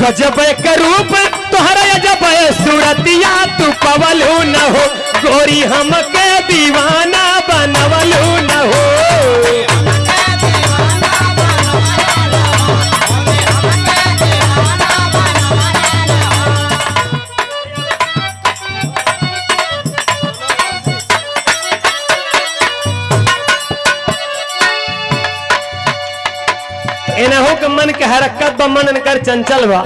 गजब के रूप तोहरा अजब सूरतिया तू पवलू न हो गोरी हमके दीवाना बनवलू न हो। एनहु के मन के हरकत बा मन कर चंचल बा।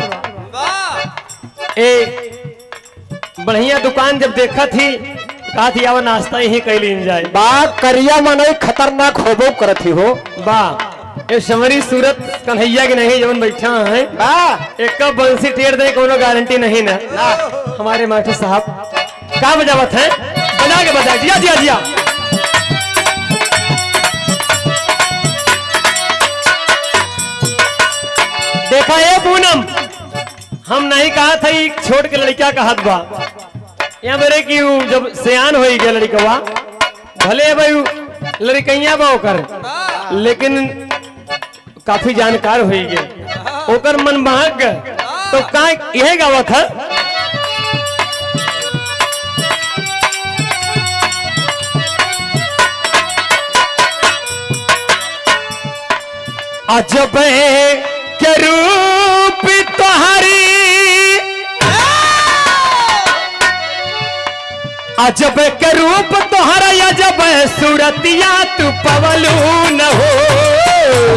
ए बढ़िया दुकान जब देखा थी कहा थी आवा नाश्ता यही कैली जाए बा करिया मनई खतरनाक होबो करती हो बा। ए समरी सूरत कन्हैया के नहीं जवन बैठा है बा एक कब बंसी टेर दे कोनो गारंटी नहीं ना हमारे मास्टर साहब का बजावत है बजा के बजा जिया जिया जिया। देखा ये पूनम हम नहीं कहा था छोड़ के लड़का का हाथ बा यहाँ बोले कि जब सियान हो गया लड़कवा भले भाई लड़कैया बा ओकर लेकिन काफी जानकार हो गए ओकर मन भाग तो का यह गावत है अजब के रूप तोहरी अजब के रूप तोहरा अजब सूरतिया तू पवलू न हो।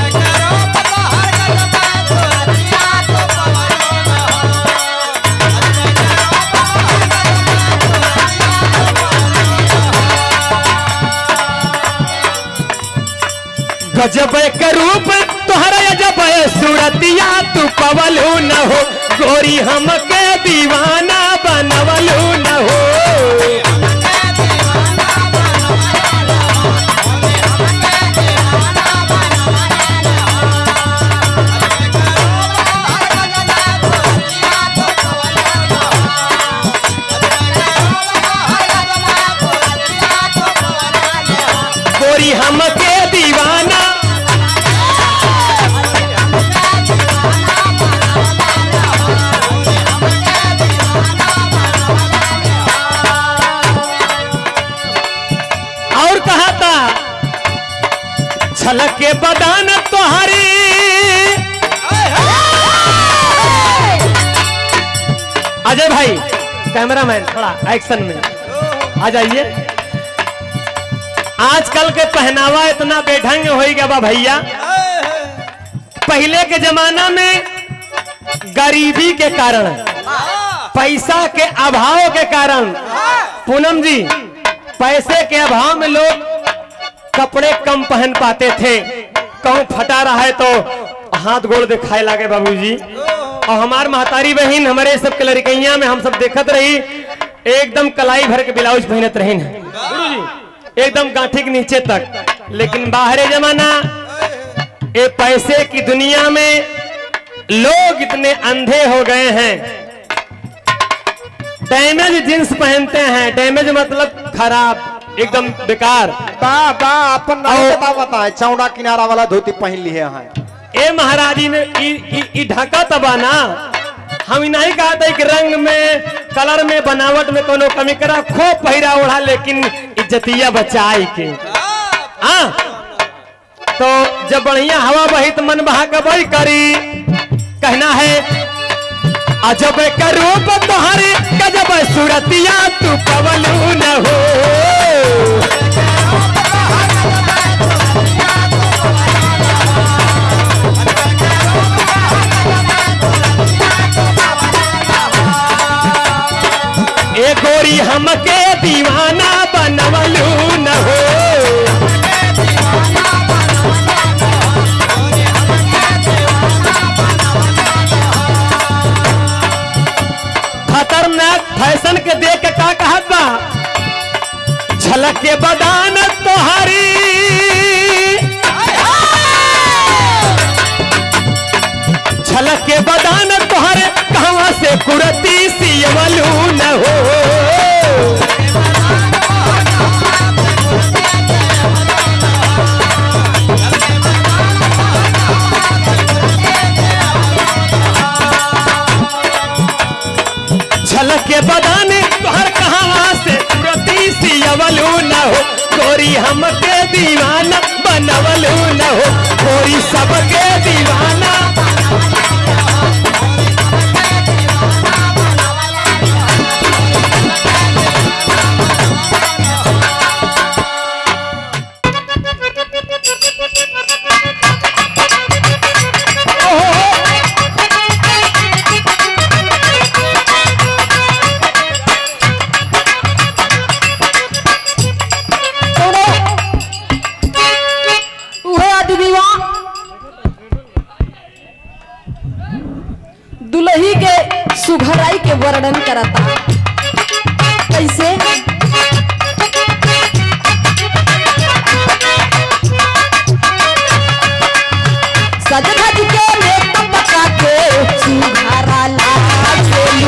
गजब के रूप तोहरा अजब सूरतिया तू पवलू न हो गोरी हमके दीवाना बनवलू न हो। गोरी हमके दीवाना और कहा था झलक के बदान तोहरी अजय भाई कैमरामैन थोड़ा एक्शन में आ जाइए। आजकल के पहनावा इतना बेढंग हो गया बा भैया। पहले के जमाना में गरीबी के कारण पैसा के अभाव के कारण पूनम जी पैसे के अभाव में लोग कपड़े कम पहन पाते थे। कहूं फटा रहा है तो हाथ गोड़ दिखाए लागे बाबूजी। और हमार महतारी बहन हमारे सब के लड़कैया में हम सब देखत रही एकदम कलाई भर के ब्लाउज पहनत रही एकदम गांठी के नीचे तक। लेकिन बाहरी जमाना ये पैसे की दुनिया में लोग इतने अंधे हो गए हैं डैमेज जींस पहनते हैं। डैमेज मतलब खराब एकदम बेकार। बा बा अपन बताए चौड़ा किनारा वाला धोती पहन ली है। ए महाराजी ने ढका तबा ना हम नहीं कहा था कि रंग में कलर में बनावट में कोनो कमी करा खूब पहिरा ओढ़ा लेकिन इज्जतिया बचाई के। हाँ तो जब बढ़िया हवा बही तो मन बहा के बही करी कहना है अजब का रूप तोहरी गजब सूरतिया तू पवलू न हो। ए गोरी हमके दीवाना बनवलू न हो। खतरनाक फैशन के देख के का कहत बा झलक के बदान तोहरी झलक के बदान तोहरे कहवा से कुरती सियवलू न हो। हमके दीवाना बनवलू न हो कोई सबके दीवाना। दुल्ही के सुघराई के वर्णन करता कैसे सज धज के मेकअप का के सुघरा लागेलू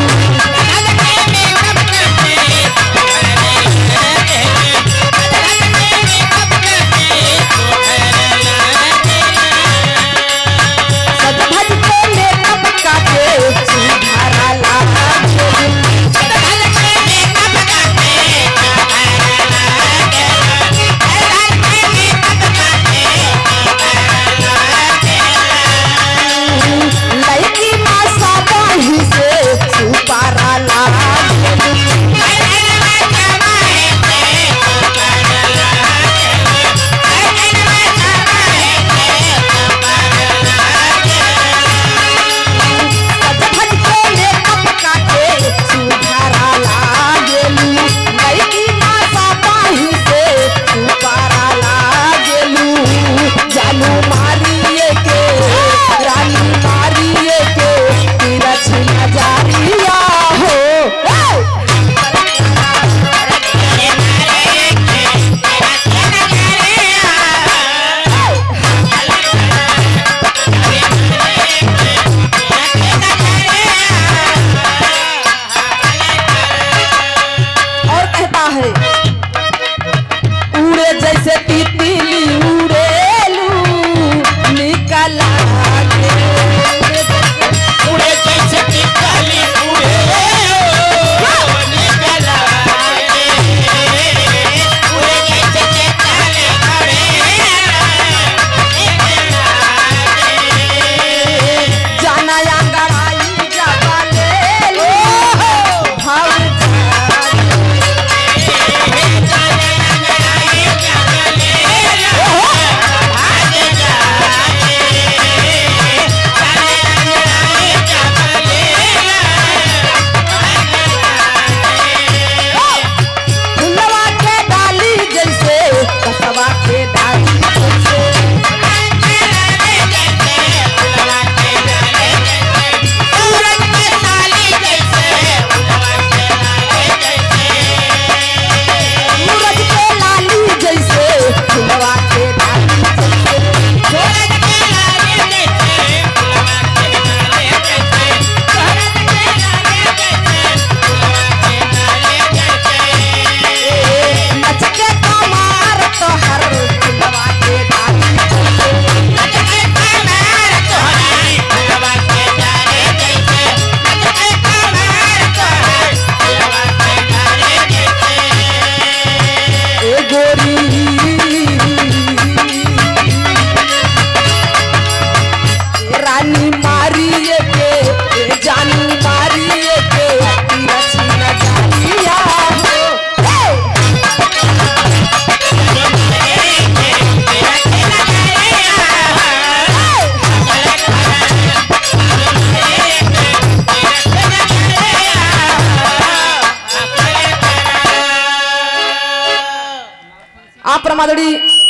परमादड़ी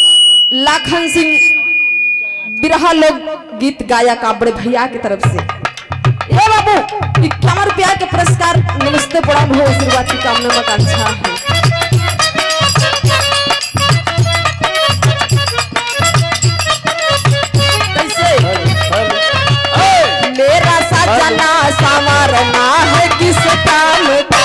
लाखन सिंह बिरहा लोग गीत गायक आप बड़े भैया की तरफ से ये बाबू 51 रुपया के पुरस्कार नमस्ते प्रणाम हो आशीर्वाद की कामना में कांक्षा है। मेरा सजना संवरना है किस काम का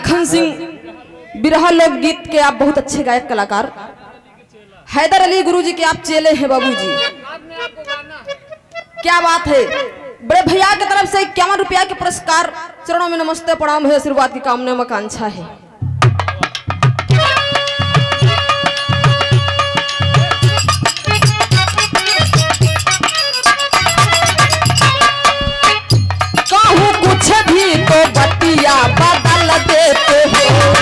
लाखन सिंह बिरहा लोकगीत के आप बहुत अच्छे गायक कलाकार। हैदर अली गुरुजी के आप चेले हैं बाबूजी। क्या बात है। बड़े भैया की तरफ से 51 रुपया के पुरस्कार, चरणों में नमस्ते प्रणाम है, आशीर्वाद की कामना में आकांक्षा है। कहूँ कुछ भी तो बतिया बदल देते हो,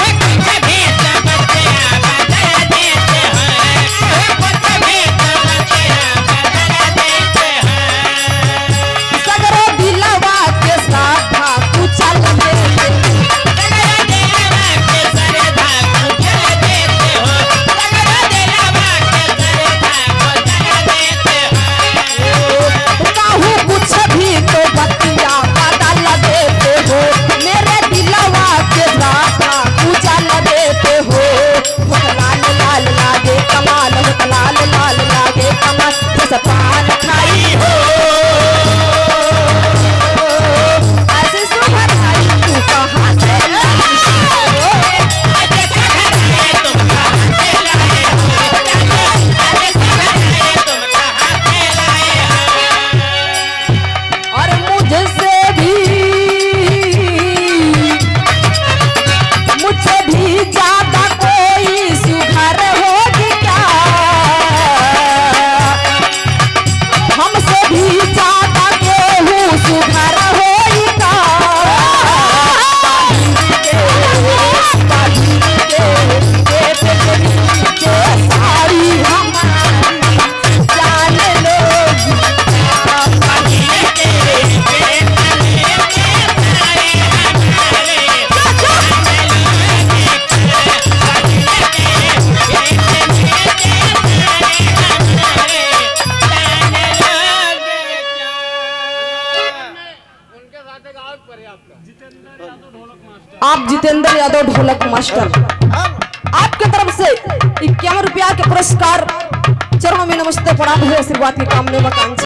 आप जितेंद्र यादव ढोलक मास्टर, आपके तरफ से 51 रुपया के पुरस्कार, चरणों में नमस्ते प्रणाम है, आशीर्वाद की कामना में आकांक्षा।